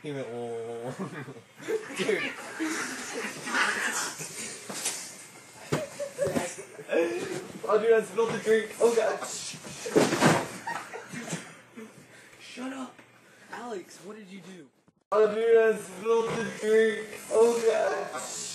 He went, oh. Dude. Oh, dude, I spilled the drink. Oh, God. Shut up. Alex, what did you do? Oh, dude, I spilled the drink. Oh, God.